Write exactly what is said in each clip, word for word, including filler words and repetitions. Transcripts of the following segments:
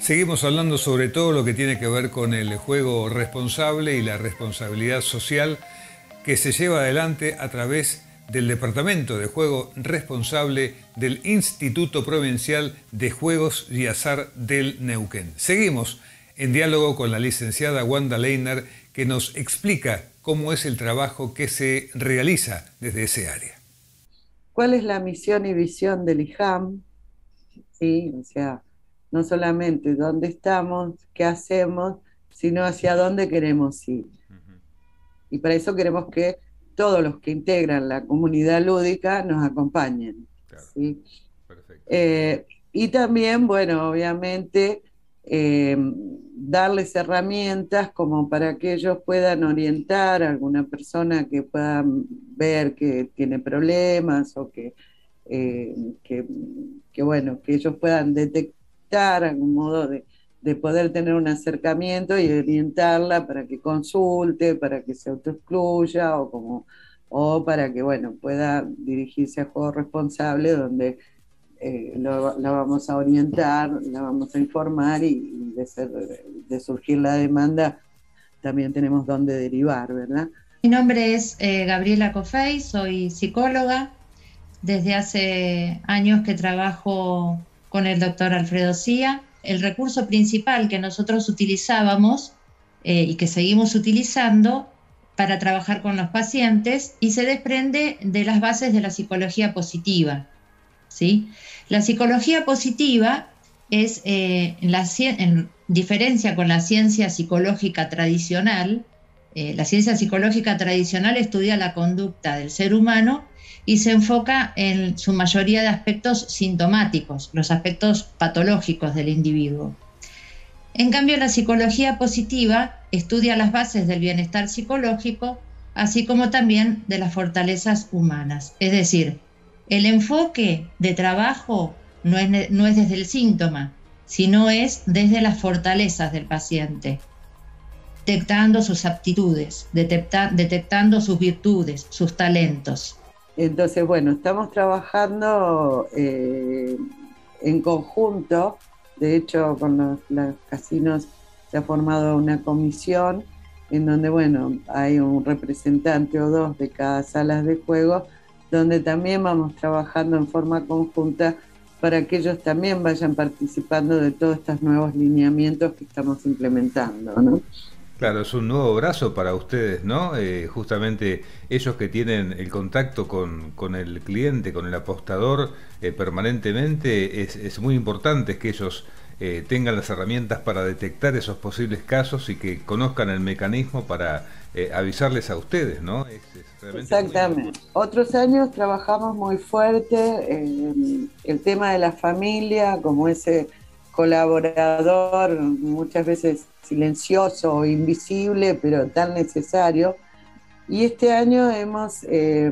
Seguimos hablando sobre todo lo que tiene que ver con el juego responsable y la responsabilidad social que se lleva adelante a través del Departamento de Juego Responsable del Instituto Provincial de Juegos y Azar del Neuquén. Seguimos en diálogo con la licenciada Wanda Leiner, que nos explica cómo es el trabajo que se realiza desde ese área. ¿Cuál es la misión y visión del I J A M? Sí, o sea, no solamente dónde estamos, qué hacemos, sino hacia dónde queremos ir. Uh-huh. Y para eso queremos que todos los que integran la comunidad lúdica nos acompañen. Claro. ¿Sí? Perfecto. Eh, y también, bueno, obviamente, eh, darles herramientas como para que ellos puedan orientar a alguna persona que pueda ver que tiene problemas o que, eh, que, que, bueno, que ellos puedan detectar algún modo de, de poder tener un acercamiento y orientarla para que consulte, para que se autoexcluya o, como, o para que, bueno, pueda dirigirse a juego responsable donde Eh, lo, la vamos a orientar, la vamos a informar y, y de, ser, de surgir la demanda también tenemos dónde derivar, ¿verdad? Mi nombre es eh, Gabriela Cofey, soy psicóloga. Desde hace años que trabajo con el doctor Alfredo Cía. El recurso principal que nosotros utilizábamos eh, y que seguimos utilizando para trabajar con los pacientes y se desprende de las bases de la psicología positiva. ¿Sí? La psicología positiva es, eh, en, la, en diferencia con la ciencia psicológica tradicional, eh, la ciencia psicológica tradicional estudia la conducta del ser humano y se enfoca en su mayoría de aspectos sintomáticos, los aspectos patológicos del individuo. En cambio, la psicología positiva estudia las bases del bienestar psicológico, así como también de las fortalezas humanas, es decir, el enfoque de trabajo no es, no es desde el síntoma, sino es desde las fortalezas del paciente, detectando sus aptitudes, detecta, detectando sus virtudes, sus talentos. Entonces, bueno, estamos trabajando eh, en conjunto. De hecho, con los, los casinos se ha formado una comisión en donde, bueno, hay un representante o dos de cada sala de juego, donde también vamos trabajando en forma conjunta para que ellos también vayan participando de todos estos nuevos lineamientos que estamos implementando, ¿no? Claro, es un nuevo brazo para ustedes, ¿no? Eh, justamente ellos que tienen el contacto con, con el cliente, con el apostador eh, permanentemente, es, es muy importante que ellos eh, tengan las herramientas para detectar esos posibles casos y que conozcan el mecanismo para eh, avisarles a ustedes, ¿no? Es, es realmente Exactamente. Otros años trabajamos muy fuerte eh, el tema de la familia, como ese colaborador muchas veces silencioso o invisible, pero tan necesario. Y este año hemos, eh,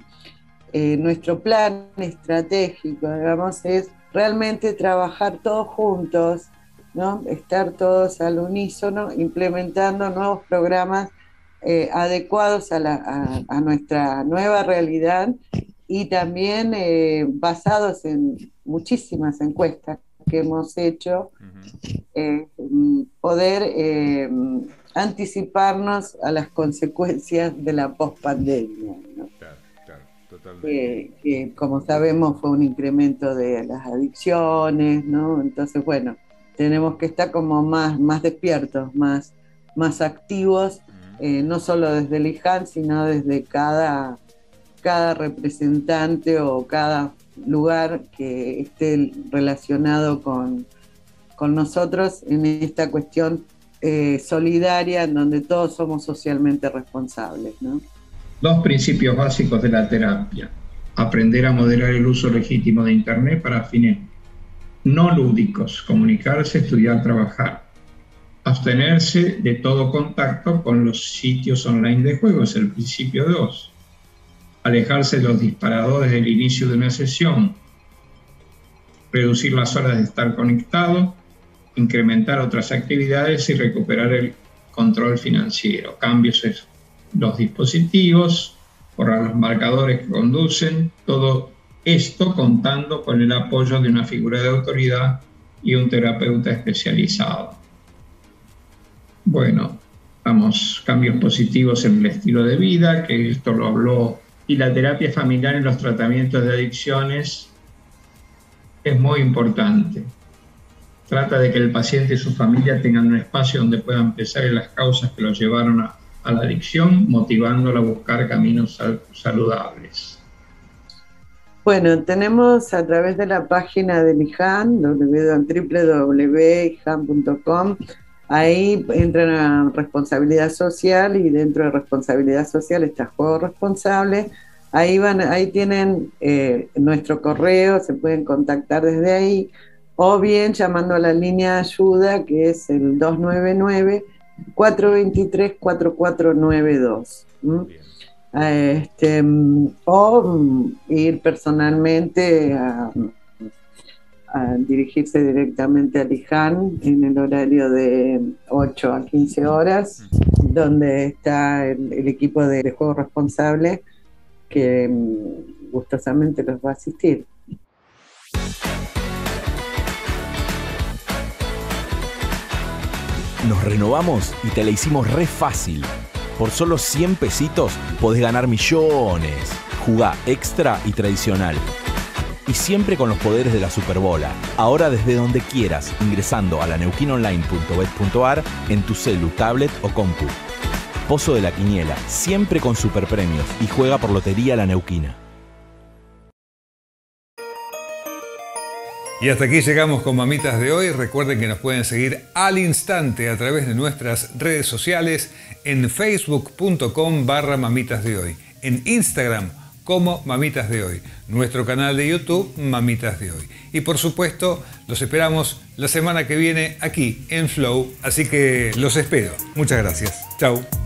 eh, nuestro plan estratégico, digamos, es realmente trabajar todos juntos, ¿no? Estar todos al unísono, implementando nuevos programas eh, adecuados a, la, a, a nuestra nueva realidad y también eh, basados en muchísimas encuestas que hemos hecho, eh, poder eh, anticiparnos a las consecuencias de la pospandemia, ¿no? Claro, claro, totalmente. Que, que como sabemos fue un incremento de las adicciones, ¿no? Entonces, bueno, tenemos que estar como más, más despiertos, más, más activos, eh, no solo desde el I J A M, sino desde cada, cada representante o cada lugar que esté relacionado con, con nosotros en esta cuestión eh, solidaria en donde todos somos socialmente responsables, ¿no? Dos principios básicos de la terapia: aprender a moderar el uso legítimo de Internet para fines no lúdicos, comunicarse, estudiar, trabajar; abstenerse de todo contacto con los sitios online de juegos, el principio dos; alejarse de los disparadores del inicio de una sesión, reducir las horas de estar conectado, incrementar otras actividades y recuperar el control financiero; cambios en los dispositivos, borrar los marcadores que conducen, todo esto contando con el apoyo de una figura de autoridad y un terapeuta especializado. Bueno, vamos, cambios positivos en el estilo de vida, que esto lo habló, y la terapia familiar en los tratamientos de adicciones es muy importante. Trata de que el paciente y su familia tengan un espacio donde puedan pensar en las causas que los llevaron a, a la adicción, motivándolo a buscar caminos sal, saludables. Bueno, tenemos a través de la página del I J A N, doble u doble u doble u punto i j a n punto com, ahí entran a responsabilidad social y dentro de responsabilidad social está juego responsable. Ahí, van, ahí tienen eh, nuestro correo, se pueden contactar desde ahí, o bien llamando a la línea de ayuda que es el dos nueve nueve, cuatro dos tres, cuatro cuatro nueve dos. ¿Mm? Este, o ir personalmente a, a dirigirse directamente al I J A N en el horario de ocho a quince horas, donde está el, el equipo de, de juego responsable que gustosamente los va a asistir. Nos renovamos y te la hicimos re fácil. Por solo cien pesitos podés ganar millones. Jugá extra y tradicional. Y siempre con los poderes de la Superbola. Ahora desde donde quieras, ingresando a la neuquin online punto bet punto ar en tu celu, tablet o compu. Pozo de la Quiniela, siempre con superpremios, y juega por Lotería La Neuquina. Y hasta aquí llegamos con Mamitas de hoy. Recuerden que nos pueden seguir al instante a través de nuestras redes sociales en facebook punto com barra Mamitas de hoy, en Instagram como Mamitas de hoy, nuestro canal de YouTube Mamitas de hoy. Y por supuesto, los esperamos la semana que viene aquí en Flow, así que los espero. Muchas gracias. Chau.